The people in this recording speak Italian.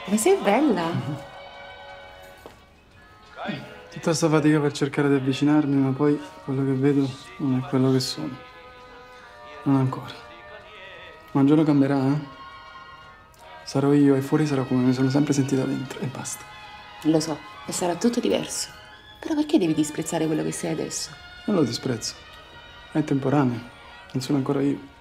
Ma sei bella. Tutta questa fatica per cercare di avvicinarmi, ma poi quello che vedo non è quello che sono. Non ancora. Ma un giorno cambierà, eh? Sarò io e fuori sarò come mi sono sempre sentita dentro e basta. Lo so, e sarà tutto diverso. Però perché devi disprezzare quello che sei adesso? Non lo disprezzo. È temporaneo. Non sono ancora io.